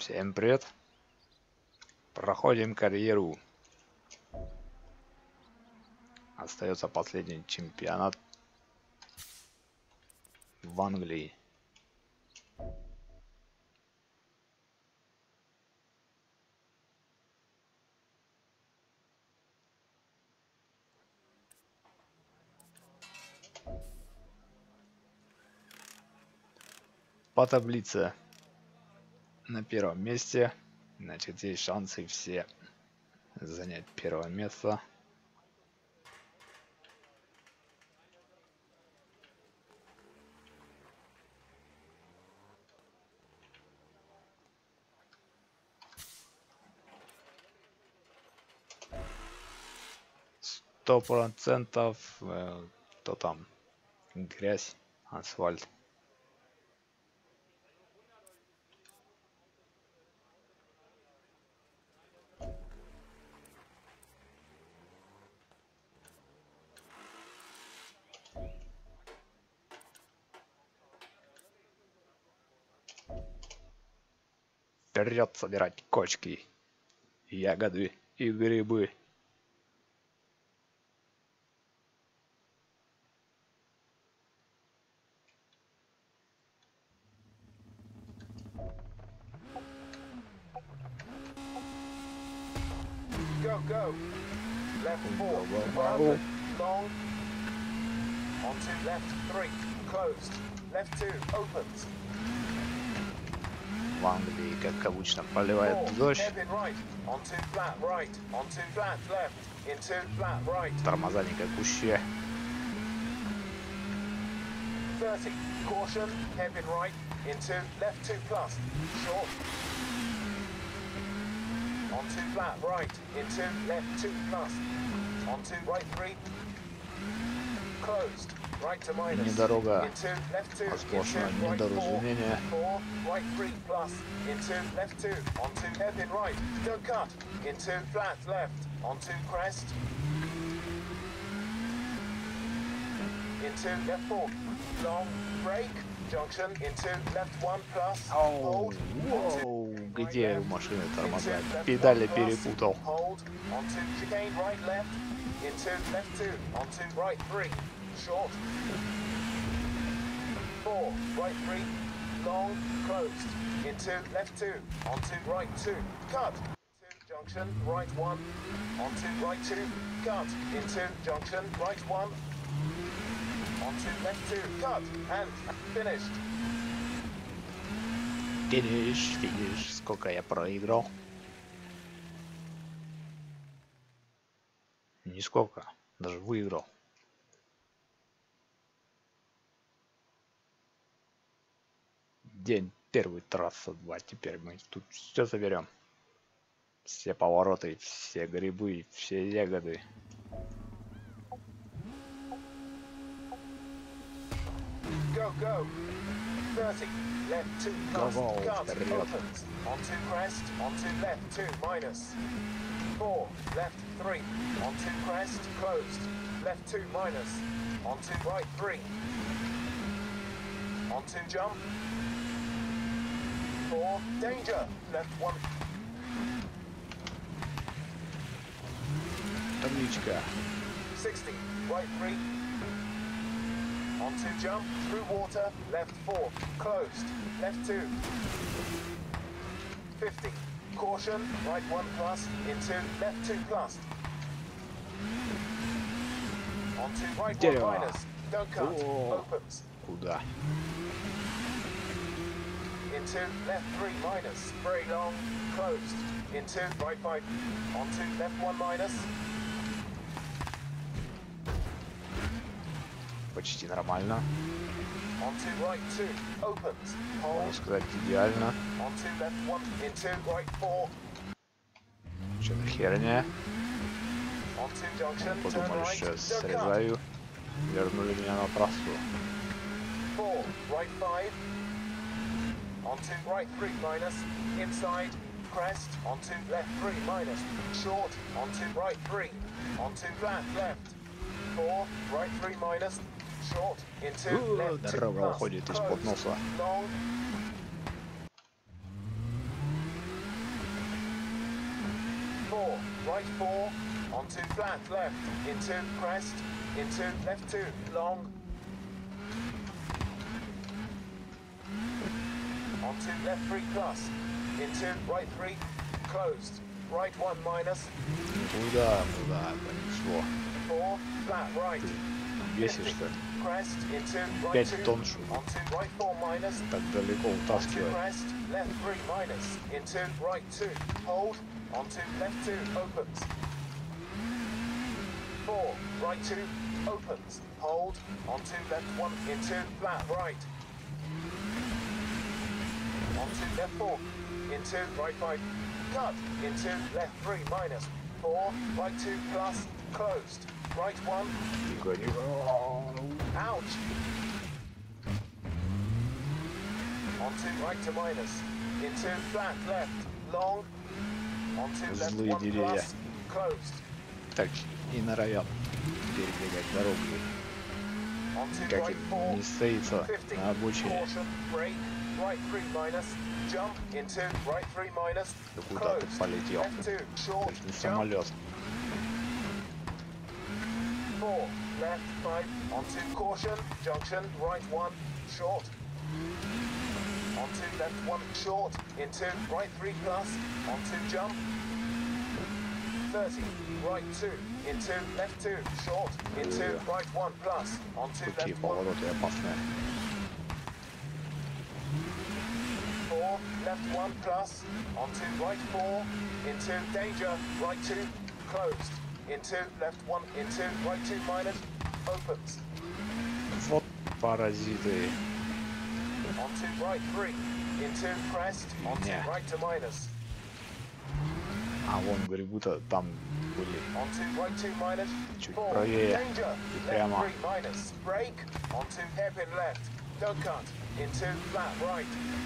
Всем привет! Проходим карьеру. Остается последний чемпионат в Англии. По таблице на первом месте. Значит, есть шансы все занять первое место. Сто процентов, то там грязь, асфальт. Вперед собирать кочки, ягоды и грибы. Go, go. Left 4, open, long. Onto left 3, closed. Left 2, opens. В Англии, как обычно, поливает дождь. Hairpin right, onto flat right, onto flat left, into flat right. Тормоза никакущие. 30, caution, hairpin right, into left 2 plus, short. Onto flat right, into left 2 plus, onto right 3, closed, right to minus, Недорога, into left 2, возможно, into right 4, недоразумение. 4, right 3 plus, into left 2, onto hairpin right, don't cut, into flat left, onto crest, into left 4, long, brake, junction, into left 1 plus, hold, Оу, где у машины тормоза? Педали перепутал. hold, onto chicane right left, into left 2, onto right 3, short, 4, right 3, long, closed, into left 2, onto right 2, cut, into junction, right 1, onto right 2, cut, into junction, right 1, onto left 2, cut, and finished. Финиш. Сколько я проиграл? Нисколько. Даже выиграл. День первый, трасса 2. Теперь мы тут все заберем. Все повороты, все грибы, все ягоды. Go, go. 30, left 2 plus, Go, cut, вперед. opens, onto crest, onto left 2 minus, 4, left 3, onto crest, closed, left 2 minus, onto right 3, onto jump, 4, danger, left 1, Табличка. 60, right 3, onto jump, through water, left 4, closed, left 2, 50, caution, right 1 plus, into left 2 plus, onto right 1 Дерево. minus, don't cut, О. opens, Куда? into left 3 minus, very long, closed, into right 5, onto left 1 minus, Почти нормально. onto right 2, opens, Можно hold, сказать, идеально. onto left 1, into right 4, Что-то херня. onto junction, turn Подумали, right, сейчас don't cut, срезаю. Вернули меня на трассу. 4, right 5, onto right 3 minus, inside, crest, onto left 3 minus, short, onto right 3, onto flat left, 4, right 3 minus, short, into left 2 Дорога plus, уходит из-под closed, носа. long, right 4, onto flat left, into crest, into left 2, long, onto left 3 plus, into right 3, closed, right 1 minus, Куда, понесло. 4, flat right, Бесишь-то. crest, into right 5 2, тонн, что onto right 4 minus, так далеко onto утаскивать. crest, left 3 minus, into right 2, hold, onto left 2, opens. 4, right 2, opens, hold, onto left 1, into flat right. Onto left 4, into right 5, cut, into left 3 minus, 4, right 2 plus, closed, right 1, Тихо, тихо. ouch. Onto right to minus, into flat left, long, onto left Злые 1 деревья. plus, closed, Так и норовят перебегать дорогу. onto Как right им 4, не стоится 50, на обочине. caution, brake, right 3 minus, jump, into right 3 minus, Да куда ты closed, полетел? left 2, То short, есть не jump, самолет. 4, left 5, onto caution, junction, right 1, short, onto left 1, short, into right 3 plus, onto jump, 30, right 2, into left 2, short, into right 1 plus, onto Какие left 1, повороты опасные. 4, left 1 plus, onto right 4, into danger, right 2, closed, into left 1, into right 2 minus, opens, Вот паразиты. onto right 3, into crest, onto Yeah. right to minus, А вон грибы-то там были. onto right 2 minus, Чуть 4, правее. danger, И left прямо. 3 minus, brake, onto hairpin left, don't cut, into flat right,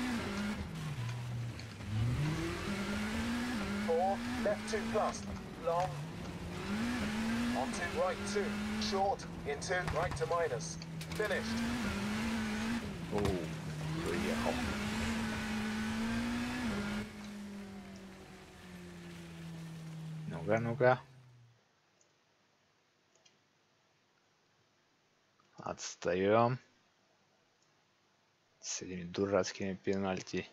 4, left 2 plus, long, onto right 2, short, into right to minus, finished, Оу, приехал. Ну-ка, ну-ка. Отстаем. С этими дурацкими пенальти.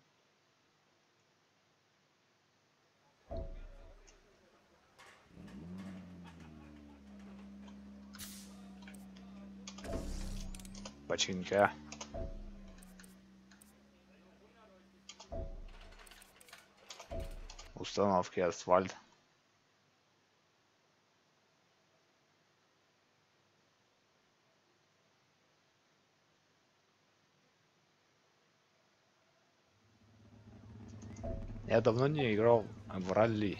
Починка. Установки асфальт. Я давно не играл в ралли.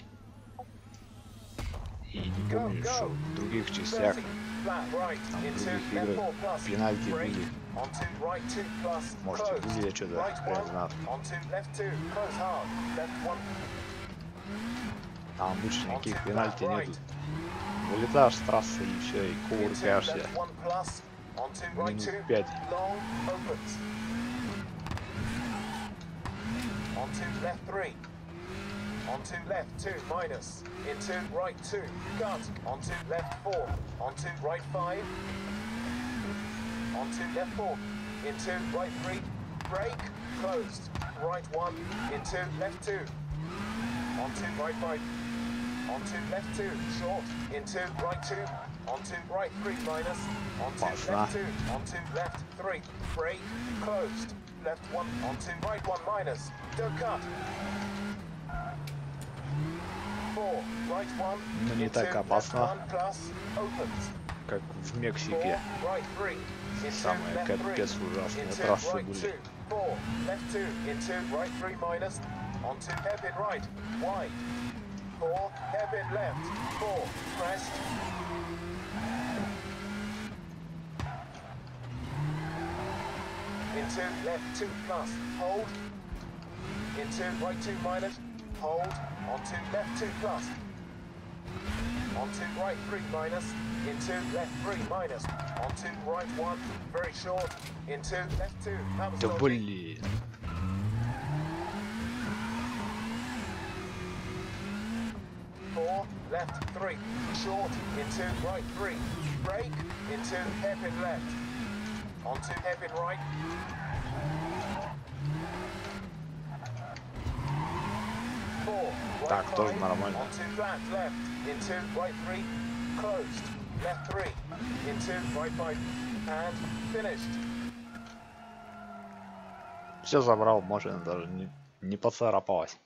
И не помню, что в других частях, 30, flat right, там в into других left играх 4 plus, пенальти brake, были. onto right 2 plus, Может, closed, были, я что-то right хрен 1, знает. onto left 2, close hard, left 1, Там обычно onto никаких flat пенальти right, нету. Вылетаешь с трассы и все, и into кувыркаешься. left 1 plus, onto right 2, Минут 5. long, opens, onto left 3, onto left 2 minus, into right 2, cut, onto left 4, onto right 5, onto left 4, into right 3, brake, closed, right 1, into left 2, onto right 5, onto left 2, short, into right 2, onto right 3 minus, onto Passa. left 2, onto left 3, brake, closed, left 1, onto right 1 minus, don't cut. 4, right 1, Ну, не into так left опасно. 1 plus, opens. Как в 4, Мексике. right 3, into Самые left 3, капец ужасные into трассы right 2, были. 4, left 2, into right 3 minus, onto hairpin right, wide, 4, hairpin left, 4, crest, into left 2 plus, hold, into right 2 minus, hold, onto left 2 plus, onto right 3 minus, into left 3 minus, onto right 1, very short, into left 2, that was Да dodgy. блин. 4, left 3, short, into right 3, brake, into hairpin left, onto hairpin right, 4, right Так, тоже 5, нормально. onto flat left, into right 3, closed, left 3, into right 5, and finished. Все забрал, машина даже не поцарапалась.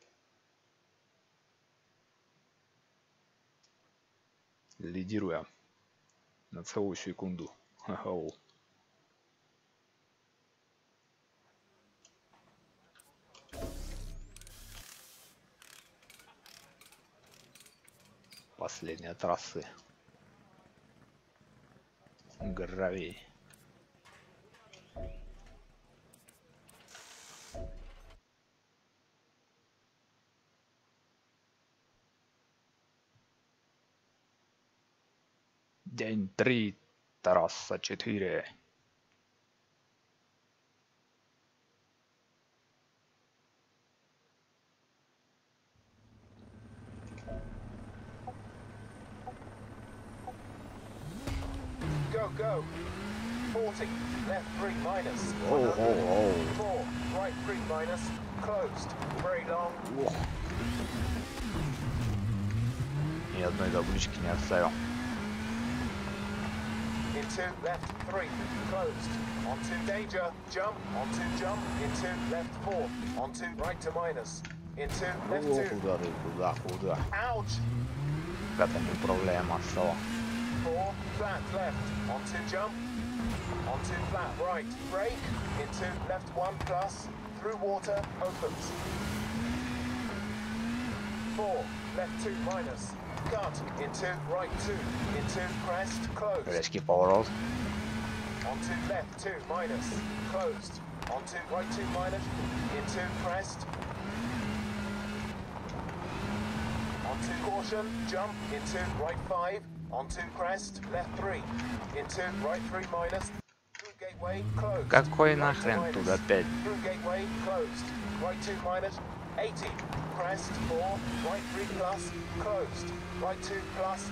Лидируя на целую секунду. Ха-ха. Последняя трассы. Гравий. День 3, трасса 4. Go, go. 40, left 3 minus. Оу, 100, оу, оу. 4, right 3 minus. Closed. Very long. Ох. Ни одной таблички не оставил. Into left 3. Closed. Onto danger. Jump. Onto jump. Into left 4. Onto right to minus. Into left О, 2. куда ты, куда? Ouch. Какая-то неуправляемая стала. 4, flat left. Onto jump. Onto flat right. Brake. Into left 1 plus. Through water. Opens. 4, left 2 minus. Cut. Into right 2. Into crest. Closed. Резкий поворот. Onto left 2 minus. Closed. Onto right 2 minus. Into crest. Onto caution. Jump. Into right 5. Onto crest. Left 3. Into right 3 minus. Through gateway. Closed. Какой Right нахрен to тут minus. опять? Through gateway. Closed. Right 2 minus. 80. Crest 4. Right 3 plus. Closed. Right 2 plus.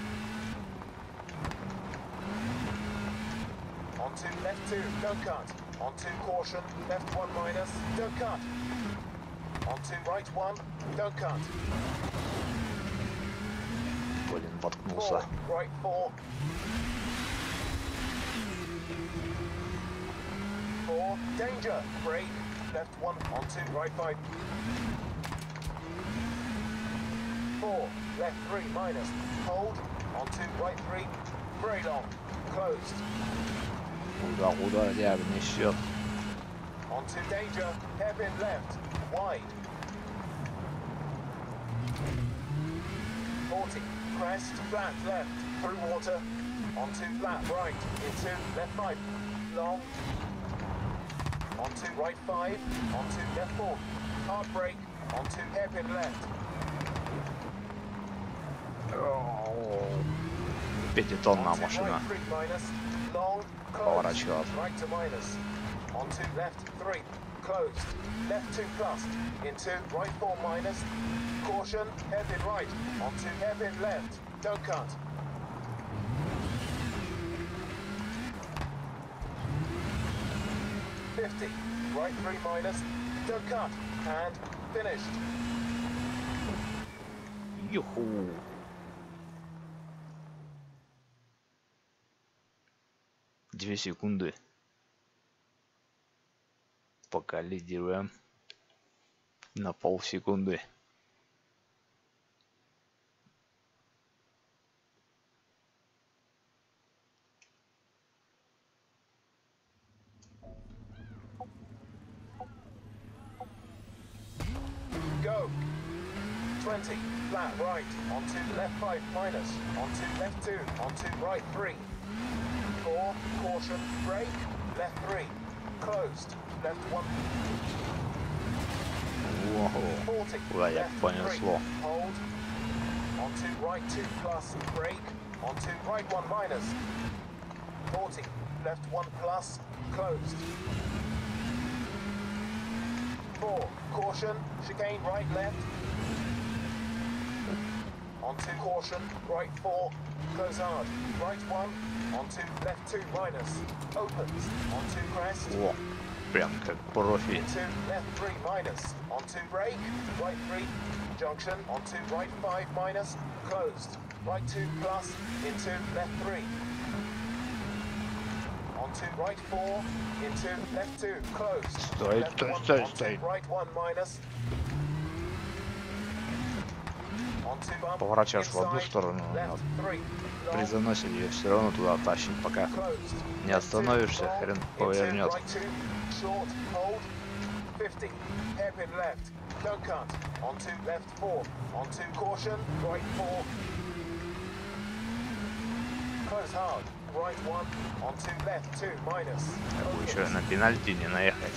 Onto left 2, don't cut. Onto caution, left 1 minus, don't cut. Onto right 1, don't cut. Блин, 4, воткнулся. right 4. 4, danger, brake, left 1, onto right 5. 4, left 3 minus, hold, onto right 3, very long, closed. Куда я несет? Onto danger, hairpin left, wide. 40, crest, flat left, through water, onto flat right, into left 5, long, onto right 5, onto left 4, hard brake, onto hairpin left, Пятитонная onto машина. right 3 minus, long, closed, Поворачивает. right to minus, onto left 3, closed, left 2 plus, into right 4 minus, caution, hairpin right, onto hairpin left, don't cut. Right 3 minus, don't cut, and finished. Юху. Две секунды. Пока лидируем. На полсекунды. Go. 20, flat right, onto left 5 minus, onto left 2, onto right 3. 4, caution, brake, left 3, closed, left 1. Ого. 40, Куда я left 3, понесло? hold, onto right 2 plus, brake, onto right 1 minus. 40, left 1 plus, closed. 4, caution, chicane right left. onto caution, right 4, close hard, right 1, onto left 2 minus, opens, onto crest, О, прям как профи. into left 3 minus, onto brake, right 3, junction, onto right 5 minus, closed, right 2 plus, into left 3, onto right 4, into left 2, closed, Стой, left стой, 1, стой, onto стой. right 1 minus, onto bump, Поворачиваешь в одну inside, сторону, но left 3, при long, заносе ее все равно туда тащит, пока closed, не left 2, остановишься, long, хрен into повернет. right 2, short, hold, 50, hairpin left, don't cut, onto left 4, onto caution, right 4, close hard, right 1, onto left 2, minus, Еще на пенальти не наехать.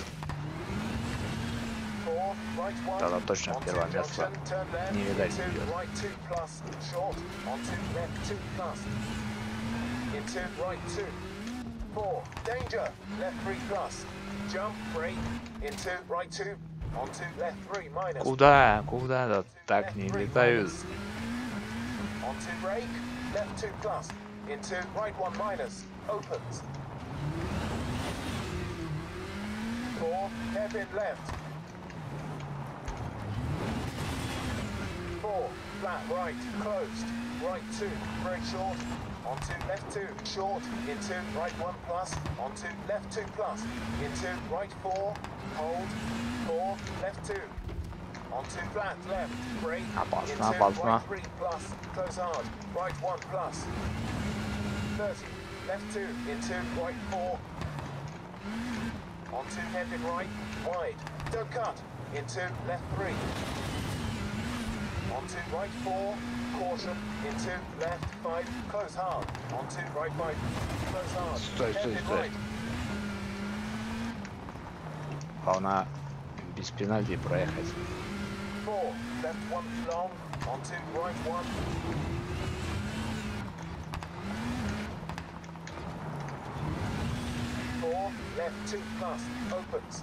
4, right 1, Тогда точно onto первое место junction, turn left, не видать into будет. right 2 plus, short, onto left 2 plus, into right 2, 4, danger, left 3 plus, jump, brake, into right 2, onto left 3 minus, Куда? Куда? Да onto так left не 3 летают. minus, onto brake, left 2 plus, into right 1 minus, opens, 4, hairpin left, 4, flat right, closed, right 2, brake short, onto left 2, short, into right 1 plus, onto left 2 plus, into right 4, hold, 4, left 2, onto flat left, brake, Опасно, into опасно. right 3 plus, close hard, right 1 plus, 30, left 2, into right 4, onto hairpin right, wide, don't cut, into left 3, onto right 4, caution, into left 5, close hard, onto right 5, close hard, Стой, стой, hairpin стой. right, Главное без пенальти проехать. 4, left 1 long, onto right 1, left 2 plus, opens,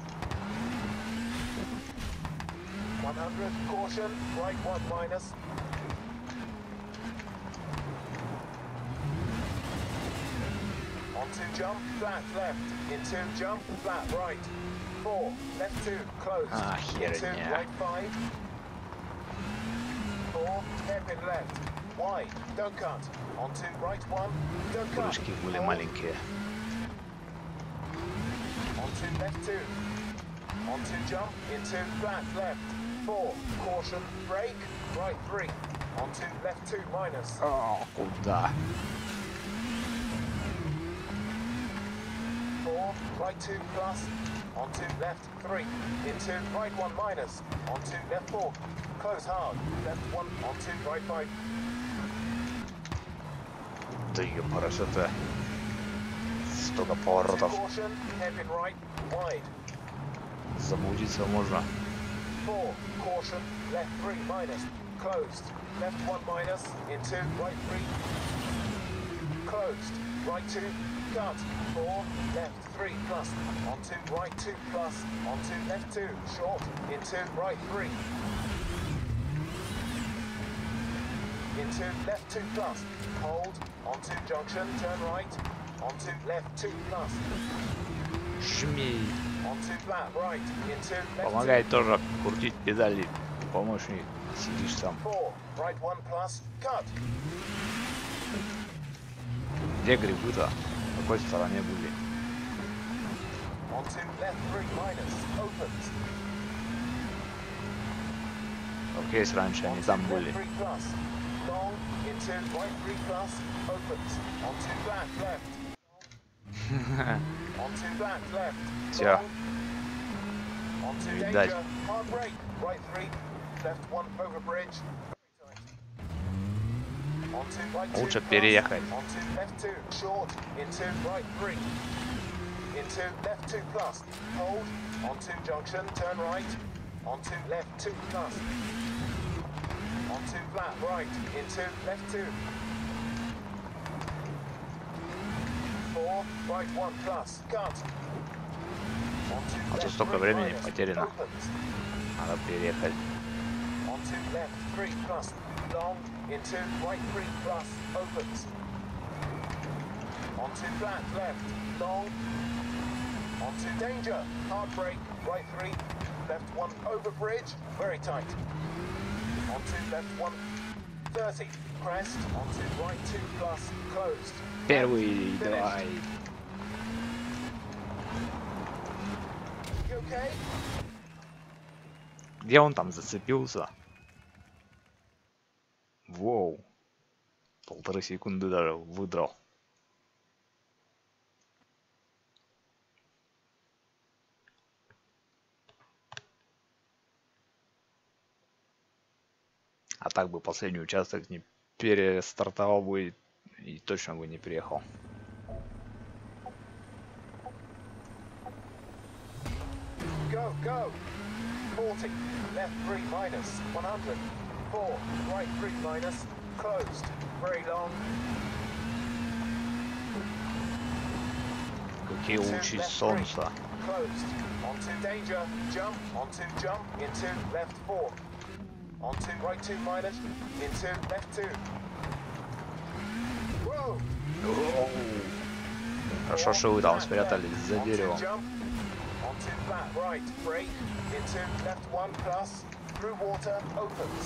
100, caution, right 1 minus, onto jump, flat left, into jump, flat right, 4, left 2, closed, Ah, into херня. right 5, 4, hairpin left, wide, don't cut, onto right 1, don't cut, Крышки были hold, маленькие. onto left 2, onto jump, into flat left, 4, caution, brake, right 3, onto left 2 minus, О, куда? 4, right 2 plus, onto left 3, into right 1 minus, onto left 4, close hard, left 1, onto right 5, Да ёпарасоте. Столько onto поворотов. caution, hairpin right, wide, Заблудиться можно. 4, caution, left 3 minus, closed, left 1 minus, into right 3, closed, right 2, cut, 4, left 3 plus, onto right 2 plus, onto left 2, short, into right 3, into left 2 plus, hold, onto junction, turn right, onto left 2 plus, Жми. onto flat right, into left 2, Помогай тоже крутить педали. Помощник. Сидишь сам. 4, right 1 plus, cut, Где грибы-то? В какой стороне были? onto left 3 minus, opens, Только если раньше они там были. left 3 plus, long, into right 3 plus, opens, onto flat left, onto flat left, Всё. long, onto Видать. danger, hard brake, right 3, left 1 over bridge, onto right 2 Лучше plus, переехать. onto left 2, short, into right 3, into left 2 plus, hold, onto junction, turn right, onto left 2 plus, onto flat right, into left 2, 4, right 1 plus, cut, onto А то left столько 3 времени minus, потеряно. opens, Надо переехать. onto left 3 plus, long, into right 3 plus, opens. Onto flat, left, long. Onto danger, hard brake, right 3, left 1 over bridge, very tight. Onto left 1, 30, crest, onto right 2 plus, closed. Первый, Finished. давай. You okay? Где он там зацепился? Воу. 1,5 секунды даже выдрал. А так бы последний участок не перестартовал бы и точно бы не приехал. Go, go. 40, left 3 minus, 100. 4, right 3 minus, closed. Very long. Какие Into лучи left 3, солнца. closed. Onto danger, jump, onto jump, into left 4. Onto right 2 minus, into left 2. Whoa! Оу. Хорошо, что вы там спрятались за деревом. Onto flat right, brake, into left 1 plus, through water, opens.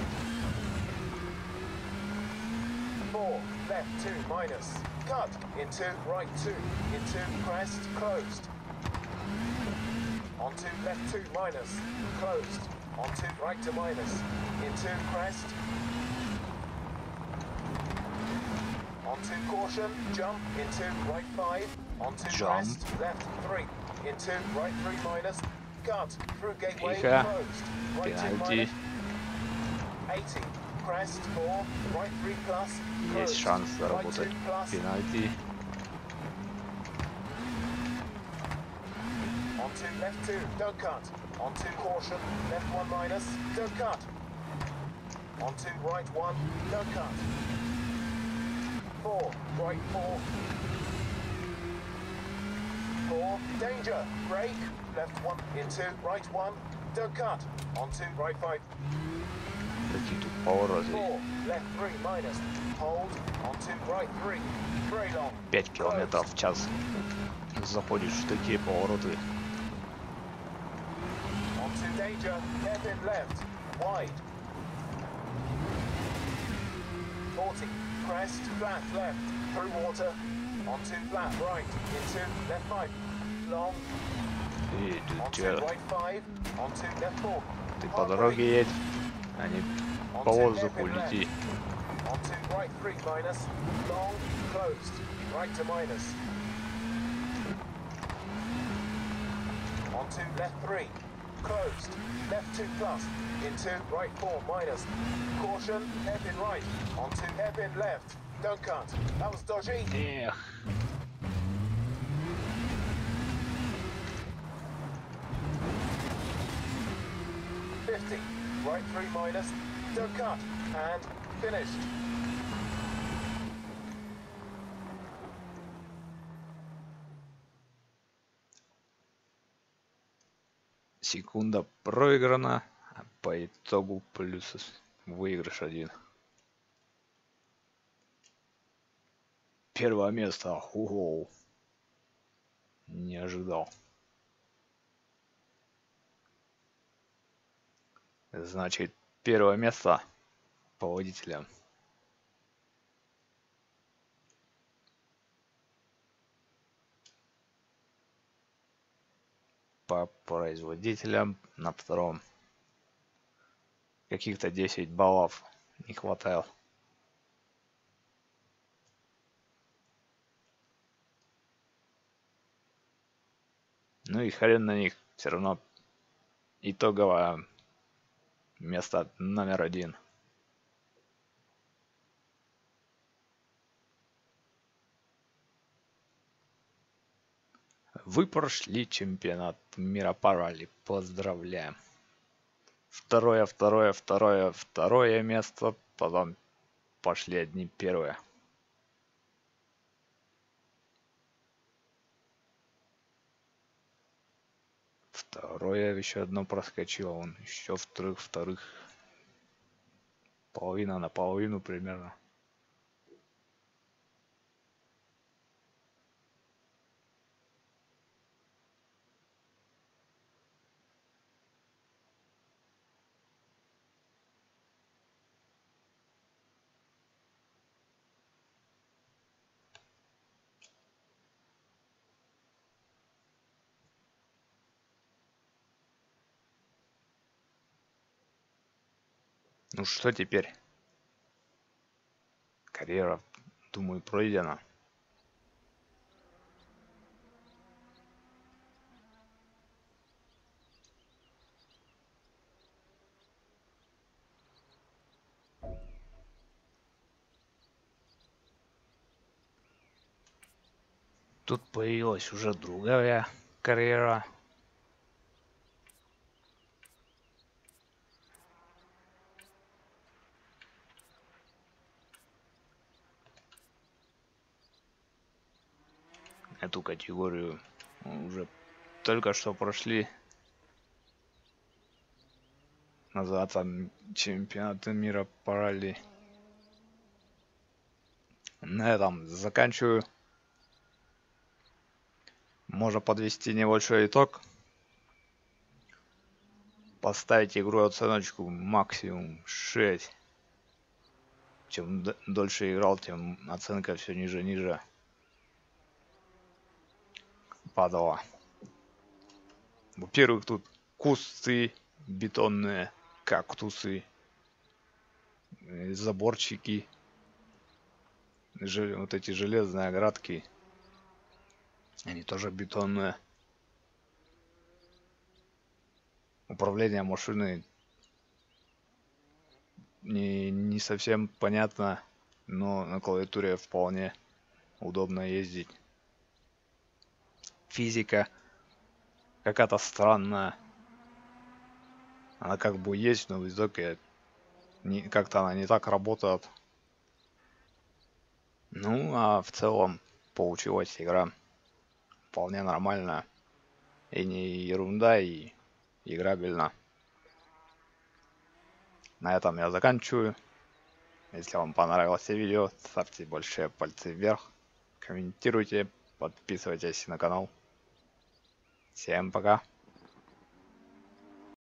4, left 2 minus, cut, into right 2, into crest, closed. Onto left 2 minus, closed. Onto right to minus, into crest. Onto caution, jump, into right 5, onto Jump. crest, left 3, into right 3 minus, cut, through gateway, Тихо. closed, right 2 Пенальти. minus, 80, crest 4, right 3 plus, closed, Есть шанс right 2 заработать plus, пенальти. onto left 2, don't cut, onto caution, left 1 minus, don't cut, onto right 1, don't cut, 4, right 4, 4, danger, brake, left 1, into right 1, don't cut, onto right 5, Какие тут повороты. 4, left 3 minus, hold, onto right 3, very long, 5 километров в час. Заходишь в такие повороты. onto danger, hairpin left, wide, 40, crest, flat left, through water, onto flat right, into left 5, long, И тут onto чё, right 5, onto left 4, ты по hard дороге brake, едь, а не по onto воздуху hairpin left, лети. onto right 3 minus, long, closed, right to minus, onto left 3, closed, left 2 plus, into right 4 minus, caution, hairpin right, onto hairpin left, don't cut, that was dodgy, Эх, 50, right 3 minus, don't cut, and finished. секунда проиграна, а по итогу плюс выигрыш 1. Первое место. Ого. Не ожидал. Значит, первое место по водителям. По производителям на втором. Каких-то 10 баллов не хватает. Ну и хрен на них. Все равно итоговое место номер 1. Вы прошли чемпионат мира по ралли. Поздравляем. Второе место. Потом пошли одни первые. Второе еще одно проскочило. Он еще вторых. Половина на половину примерно. Ну что теперь? Карьера, думаю, пройдена. Тут появилась уже другая карьера. Эту категорию уже только что прошли. Называется чемпионаты мира по ралли. На этом заканчиваю. Можно подвести небольшой итог. Поставить игру оценочку максимум 6. Чем дольше играл, тем оценка все ниже и ниже падала. Во-первых, тут кусты бетонные, кактусы, заборчики, вот эти железные оградки, они тоже бетонные. Управление машиной не совсем понятно, но на клавиатуре вполне удобно ездить. Физика какая-то странная. Она как бы есть, но в итоге как-то она не так работает. Ну, а в целом получилась игра вполне нормальная. И не ерунда, и играбельно. На этом я заканчиваю. Если вам понравилось видео, ставьте большие пальцы вверх, комментируйте, подписывайтесь на канал. Всем пока!